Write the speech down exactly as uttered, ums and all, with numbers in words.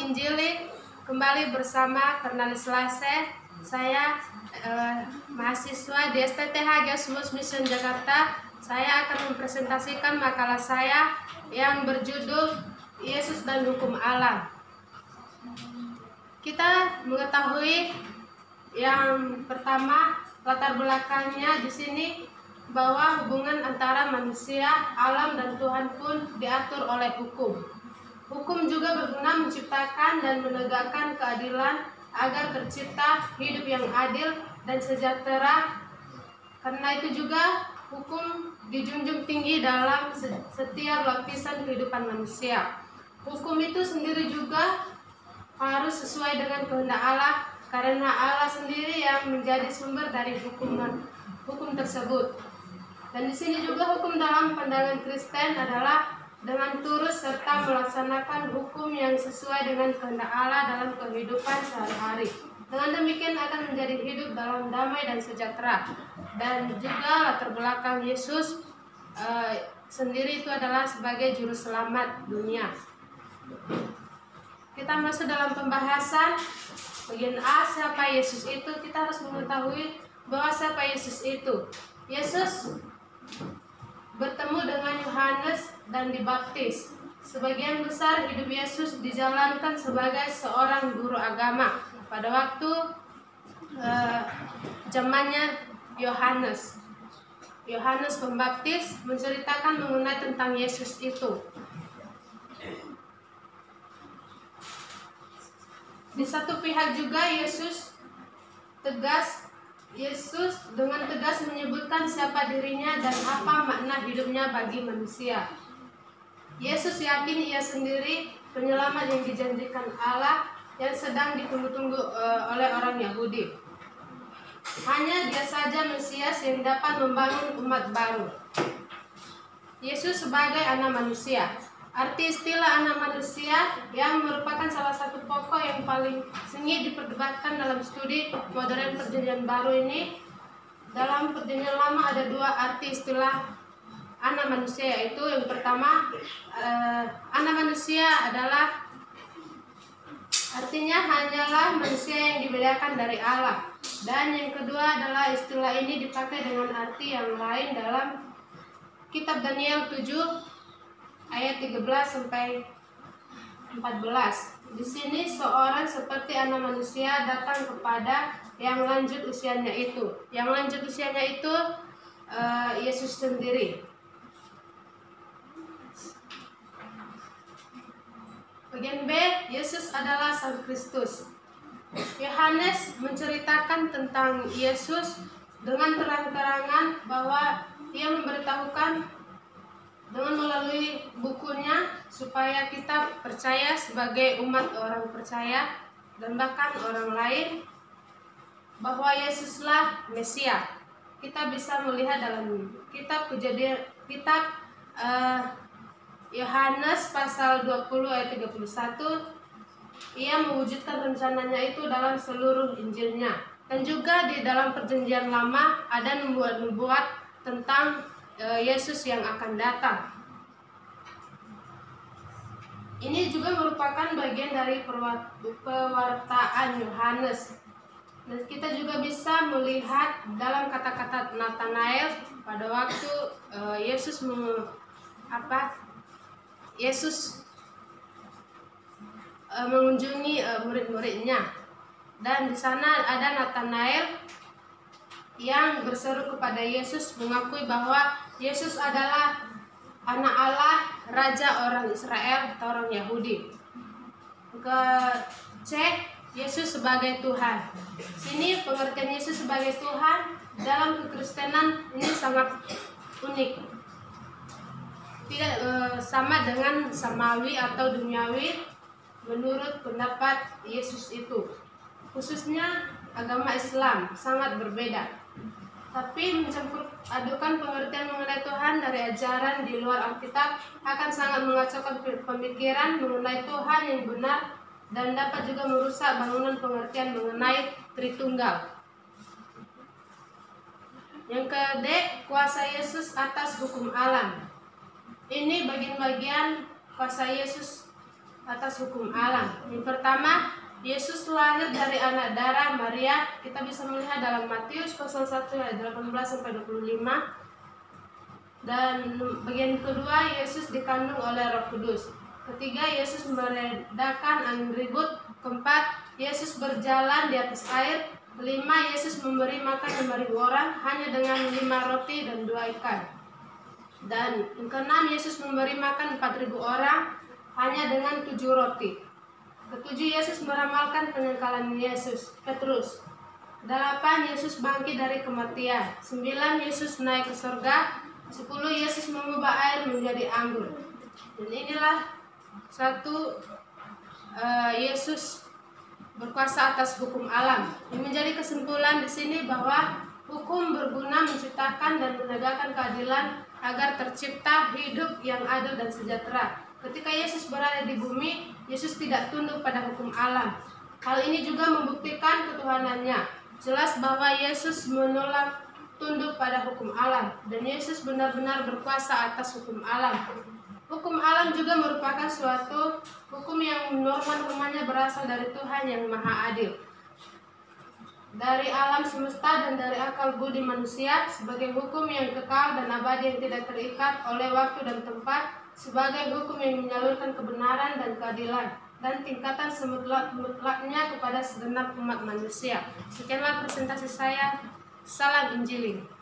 menginjili kembali bersama Fernandes Lase. Saya eh, mahasiswa di S T T H Gesmus Mission Jakarta. Saya akan mempresentasikan makalah saya yang berjudul Yesus dan Hukum Alam. Kita mengetahui yang pertama, latar belakangnya di sini bahwa hubungan antara manusia, alam, dan Tuhan pun diatur oleh hukum. Hukum juga berguna menciptakan dan menegakkan keadilan agar tercipta hidup yang adil dan sejahtera. Karena itu juga hukum dijunjung tinggi dalam setiap lapisan kehidupan manusia. Hukum itu sendiri juga harus sesuai dengan kehendak Allah, karena Allah sendiri yang menjadi sumber dari hukuman hukum tersebut. Dan di sini juga hukum dalam pandangan Kristen adalah dengan turut serta melaksanakan hukum yang sesuai dengan kehendak Allah dalam kehidupan sehari-hari. Dengan demikian akan menjadi hidup dalam damai dan sejahtera. Dan juga latar belakang Yesus eh, sendiri itu adalah sebagai juru selamat dunia. Kita masuk dalam pembahasan bagian A, siapa Yesus itu. Kita harus mengetahui bahwa siapa Yesus itu. Yesus bertemu dengan Yohanes dan dibaptis. Sebagian besar hidup Yesus dijalankan sebagai seorang guru agama pada waktu eh, zamannya Yohanes. Yohanes Pembaptis menceritakan mengenai tentang Yesus itu. Di satu pihak juga Yesus tegas Yesus dengan tegas menyebutkan siapa dirinya dan apa makna hidupnya bagi manusia. Yesus yakin ia sendiri penyelamat yang dijanjikan Allah yang sedang ditunggu-tunggu uh, oleh orang Yahudi. Hanya dia saja Mesias yang dapat membangun umat baru. Yesus sebagai anak manusia. Arti istilah anak manusia yang merupakan salah satu pokok yang paling sengit diperdebatkan dalam studi modern perjanjian baru ini. Dalam perjanjian lama ada dua arti istilah anak manusia, yaitu yang pertama eh, anak manusia adalah artinya hanyalah manusia yang dibedakan dari Allah. Dan yang kedua adalah istilah ini dipakai dengan arti yang lain dalam kitab Daniel tujuh ayat tiga belas sampai empat belas. Di sini seorang seperti anak manusia datang kepada yang lanjut usianya itu. Yang lanjut usianya itu uh, Yesus sendiri. Bagian B, Yesus adalah Sang Kristus. Yohanes menceritakan tentang Yesus dengan terang-terangan bahwa ia memberitahukan dengan melalui bukunya supaya kita percaya sebagai umat orang percaya dan bahkan orang lain bahwa Yesuslah Mesia. Kita bisa melihat dalam kitab Kejadian kitab Yohanes uh, pasal dua puluh ayat tiga puluh satu, ia mewujudkan rencananya itu dalam seluruh Injilnya. Dan juga di dalam perjanjian lama ada nubuat-nubuat tentang Yesus yang akan datang. Ini juga merupakan bagian dari pewartaan Yohanes. Dan kita juga bisa melihat dalam kata-kata Nathanael pada waktu uh, Yesus mem, apa Yesus uh, mengunjungi uh, murid-muridnya. Dan di sana ada Nathanael yang berseru kepada Yesus mengakui bahwa Yesus adalah anak Allah, raja orang Israel atau orang Yahudi. Ke C, Yesus sebagai Tuhan. Sini pengertian Yesus sebagai Tuhan dalam kekristenan ini sangat unik. Tidak e, sama dengan samawi atau duniawi menurut pendapat Yesus itu. Khususnya agama Islam sangat berbeda. Tapi mencampur adukan pengertian mengenai Tuhan dari ajaran di luar Alkitab akan sangat mengacaukan pemikiran mengenai Tuhan yang benar dan dapat juga merusak bangunan pengertian mengenai Tritunggal. Yang ke D, kuasa Yesus atas hukum alam. Ini bagian-bagian kuasa Yesus atas hukum alam. Yang pertama, Yesus lahir dari anak darah Maria. Kita bisa melihat dalam Matius pasal satu ayat delapan belas sampai dua puluh lima. Dan bagian kedua, Yesus dikandung oleh Roh Kudus. Ketiga, Yesus meredakan angin ribut. Keempat, Yesus berjalan di atas air. Kelima, Yesus memberi makan lima ribu orang hanya dengan lima roti dan dua ikan. Dan yang keenam, Yesus memberi makan empat ribu orang hanya dengan tujuh roti. Ketujuh, Yesus meramalkan penyangkalan Yesus, Petrus. Delapan, Yesus bangkit dari kematian. Sembilan, Yesus naik ke surga. Sepuluh, Yesus mengubah air menjadi anggur. Dan inilah satu uh, Yesus berkuasa atas hukum alam. Yang menjadi kesimpulan di sini bahwa hukum berguna menciptakan dan menegakkan keadilan agar tercipta hidup yang adil dan sejahtera. Ketika Yesus berada di bumi, Yesus tidak tunduk pada hukum alam. Hal ini juga membuktikan ketuhanannya. Jelas bahwa Yesus menolak tunduk pada hukum alam, dan Yesus benar-benar berkuasa atas hukum alam. Hukum alam juga merupakan suatu hukum yang norma-normanya berasal dari Tuhan yang Maha Adil. Dari alam semesta dan dari akal budi manusia, sebagai hukum yang kekal dan abadi yang tidak terikat oleh waktu dan tempat, sebagai hukum yang menyalurkan kebenaran dan keadilan, dan tingkatan semutlak-mutlaknya kepada segenap umat manusia. Sekianlah presentasi saya. Salam Injili.